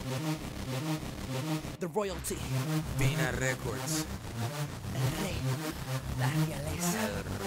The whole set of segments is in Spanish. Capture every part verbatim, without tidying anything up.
The Royalty, Pina Records, el rey, la realeza.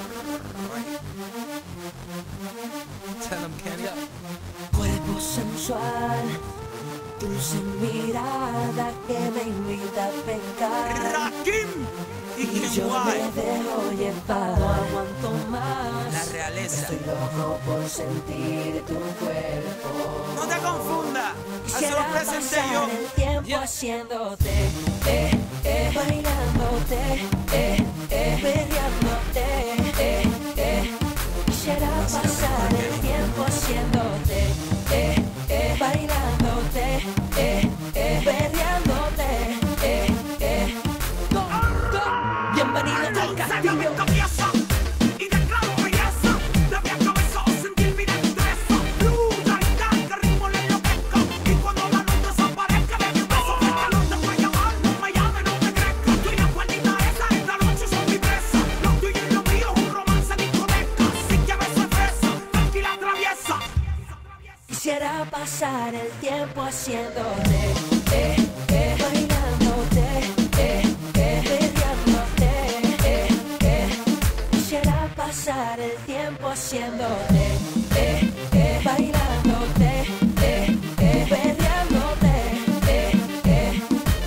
Tell 'em, Kenny. Cuerpo sensual, dulce mirada que me invita a pecar. Rakim y Y yo me dejo llevar, no aguanto más. La realeza. Estoy loco por sentir tu cuerpo. No te confundas, así Quisiera lo presenté pasar yo. el tiempo Yeah. haciéndote, eh, eh, bailándote, eh, eh, perreándote, eh, eh. Quisiera pasar el tiempo haciéndote, eh, eh, bailándote, eh, eh, perreándote, eh, eh. Go, go. Bienvenido al castillo. Y declaro belleza, de pie a cabeza o sentir mi destreza. Brutalidad que ritmo le enloquezca. Y cuando la luz desaparezca de mi beso, el calor te fue a llamar, no me llame, no te crezca. Tú y la cuerdita esa, esta noche son mi presa. Lo tuyo y lo mío es un romance discoteca. Sin que beso es fresa, tranquila traviesa. Quisiera pasar el tiempo haciéndote, eh, eh, bailándote, eh, eh, perreándote, eh, eh. Quisiera pasar el tiempo haciéndote, eh, eh, bailándote, eh, eh, perreándote, eh, eh.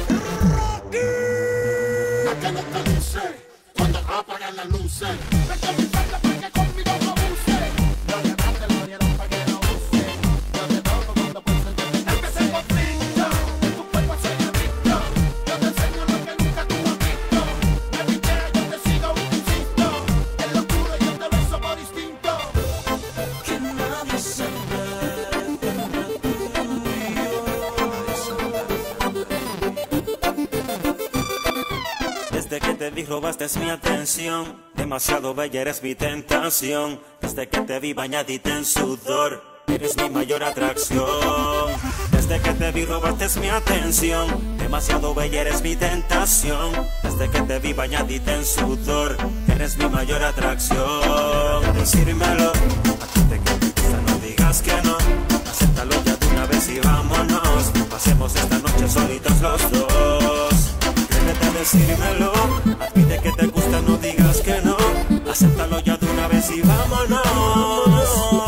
La que no te luce cuando apagan las luces. Vete a mi falda para que conmigo no abuse. Lo demás te lo dieron para que no use. Yo te toco cuando pienso que te empecé el conflicto. Tu cuerpo soy adicto. Yo te enseño lo que nunca tú has visto. Me pichea, yo te sigo, insisto. En lo oscuro yo te beso por instinto. Que nadie sepa. Desde que te vi robaste mi atención, demasiado bella eres mi tentación. Desde que te vi bañadita en sudor, eres mi mayor atracción. Desde que te vi robaste mi atención, demasiado bella eres mi tentación. Desde que te vi bañadita en sudor, eres mi mayor atracción. Decírmelo, a ti te que te gusta, no digas que no. Acéptalo ya de una vez y vámonos. Pasemos esta noche solitos los dos. Atrévete a decírmelo, admite que te gusta, no digas que no. Acéptalo ya de una vez y vámonos,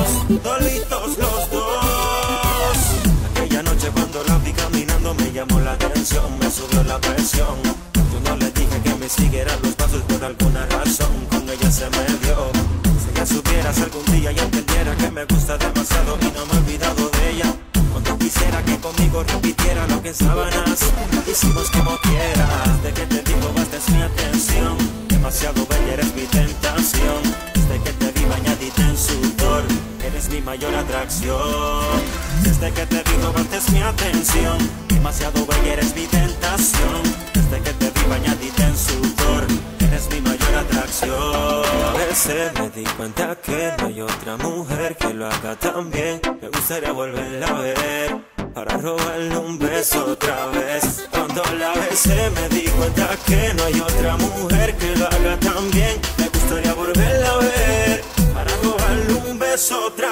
solitos los dos. Aquella noche cuando la vi caminando me llamó la atención, me subió la presión. Yo no le dije que me siguiera los pasos por alguna razón, con ella se me dio. Si ella supiera algún día y entendiera que me gusta demasiado y no me he olvidado de ella. Cuando quisiera que conmigo repitiera lo que en sábanas hicimos como quieras. Desde que te digo bastes mi atención, demasiado bella eres mi tentación. Desde que te vi bañadita en sudor, eres mi mayor atracción. Desde que te vi robaste mi atención, demasiado bella eres mi tentación. Desde que te vi bañadita en sudor, eres mi mayor atracción. A veces me di cuenta que no hay otra mujer que lo haga tan bien. Me gustaría volverla a ver para robarle un beso otra vez. Cuando la besé me di cuenta que no hay otra mujer que lo haga tan bien. Me gustaría volverla a ver para robarle un beso otra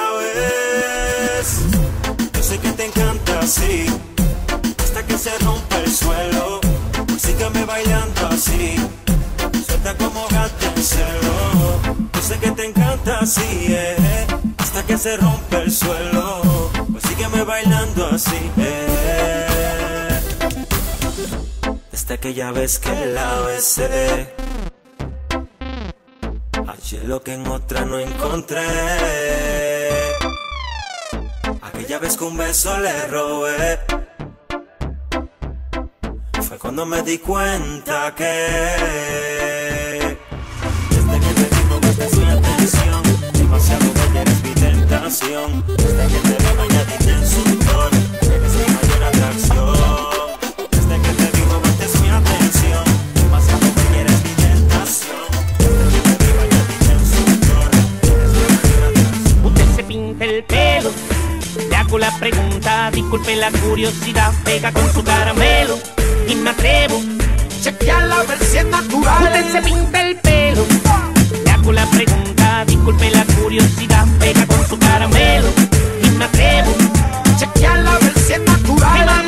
vez. Yo sé que te encanta así, hasta que se rompa el suelo. Sígueme bailando así, suelta como gato en celo. Yo sé que te encanta así, eh, hasta que se rompe el suelo. Pues sígueme bailando así, eh. Desde aquella vez que la besé, hallé lo que en otra no encontré. Aquella vez que un beso le robé, fue cuando me di cuenta que desde que te vi robaste mi atención, demasiado bella eres mi tentación. Desde que te vi bañadita en sudor, eres mi mayor atracción. Desde que te vi robaste mi atención, demasiado bella eres mi tentación. Desde que te vi bañadita en sudor, eres mi mayor atracción. Usted se pinta el pelo, le hago la pregunta, disculpe la curiosidad, pega con su caramelo y me atrevo chequearla a ver si es natural. Usted se pinta el pelo, le hago la pregunta, disculpe la curiosidad, pega con su caramelo y me atrevo chequearla a ver si es natural. Mi mami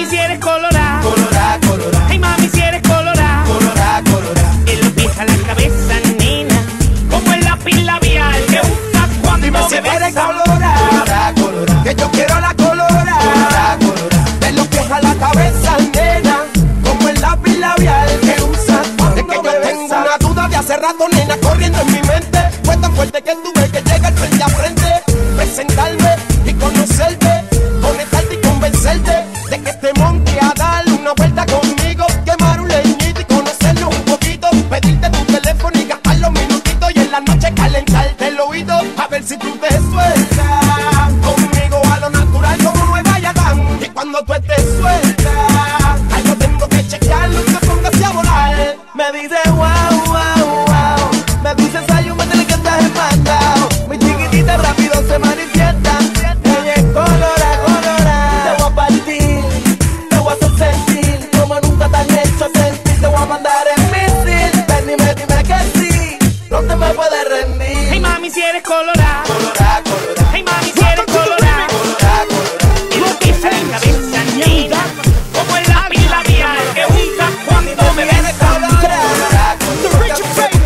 mami, si eres colorada. Colorá, colorá. Ay, mami, si eres colorada. Colorá, colorá. En los pies a la cabeza, nena, como el lápiz labial que usas cuando Dime me si eres besas. colorá. Colorá, colorá. Que yo quiero la colorá. Colorá, colorá. De los pies a la cabeza, nena, como el lápiz labial que usas cuando me besas. Es que yo tengo una duda de hace rato, nena, corriendo en mi mente. Fue tan fuerte que tuve que llegar frente a frente, presentarme y conocerte, conectarte y convencerte de que te monte a darle una vuelta conmigo, quemar un leñito y conocernos un poquito, pedirte tu teléfono y gastar los minutitos y en la noche calentarte el oído, a ver si tú te sueltas conmigo a lo natural como Nueva Yadán. Y cuando tú estés suelta, algo tengo que chequearlo y te pongas a volar. Me dice wow, wow, wow. Me dices ay, un métele que estás mandado. Mi chiquitita rápido se manifiesta. Ella es colora, colora. Te voy a partir, te voy a hacer sentir como nunca te han hecho sentir. Te voy a mandar en misil. Ven, dime, dime que sí, no te me puedes rendir. Hey, mami, si eres colorada. Colorá, colorá. Hey, mami, si eres colorada. Colorá, colorá. En los pies a la cabeza, nena, como el lápiz labial que usas cuando me besas. Colorá, colorá.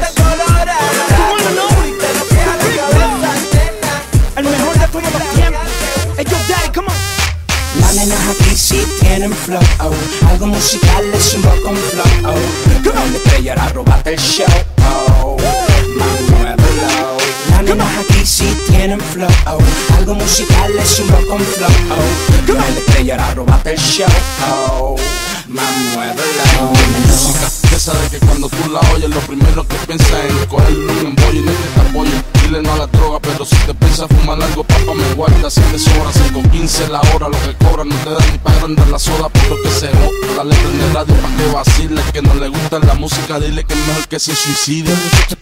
El mejor de todos los tiempos. Hey, yo, daddy, come on. Las nenas aquí sí tienen flow, oh. Algo musical es un poco un flow, oh. Como la estrella a robarte el show, oh. Mami, muévelo. Las nenas aquí sí tienen flow, oh. Algo musical es un poco un flow, oh. Como la estrella a robarte el show, oh. Mami, muévelo. Música esa de que cuando tú la oyes lo primero que piensas es en cogerle un embollo y no te apoyo. Dile no a la droga, pero si te piensas fumar algo, papá me guarda si te sobra. cinco quince la hora, lo que cobra no te da ni para agrandar la soda, por lo que se nota. Dale prende el radio pa' que vacile, que no le gusta la música, dile que es mejor que se suicide.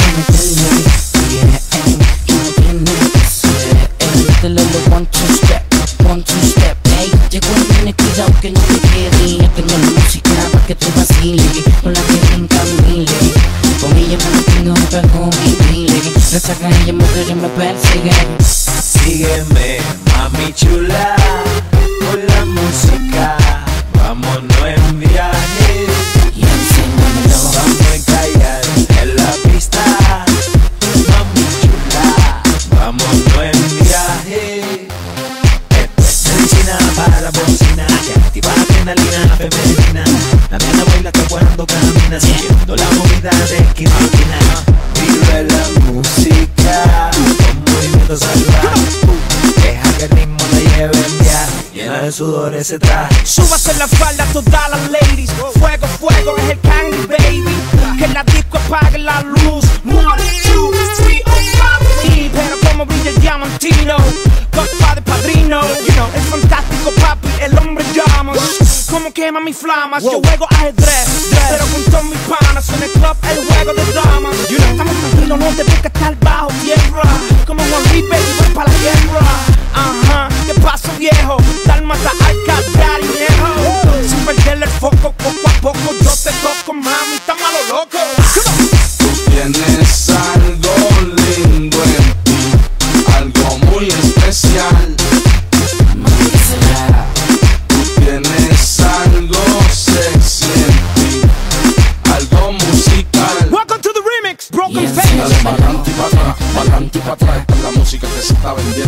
One, two step, one, two step, hey. Llegó el nene, cuidado que no te quede. Que no es música pa' que te vacile. Con la que brinca mile. Con ella me mantengo pego mi pile. Le saca ella, mujer y me persigue. Sígueme, mami chula, con la música. Vámonos en viaje Y enséñamelo. vamos a encallar en la pista. Mami chula, vámonos en viaje. Esto es medicina para la bocina, que activa la adrenalina femenina. La nena baila que cuando camina, siguiendo la movida de esquina a esquina. Vive la música con movimientos salvajes. Deja que el ritmo la lleve en viaje, llena de sudor ese traje. Súbase la falda a todas las ladies. Fuego, fuego es el candy, baby. Que la disco apague la luz. One, two, three, oh, five. Pero como brilla el diamantino, Godfather, padrino, you know, el fantástico papi, el hombre llamas. Como quema mis flamas, yo juego ajedrez, pero con todos mis panas en el club, el juego de damas. You know, estamos tranquilos, no te busca estar bajo tierra. Como Juan River y voy para la guerra. Ajá, ¿qué pasa, viejo? Dálmata, Alcatraz y viejo. Sin perderle el foco, poco a poco yo te toco, mami, está malo loco. Tú tienes algo lindo en ti, algo muy especial. Tú tienes algo sexy en ti, algo musical. Welcome to the remix, Broken Yes. Face. Dale pa'lante y pa' atrás, pa'lante y pa' atrás. Esta es la música que se está vendiendo.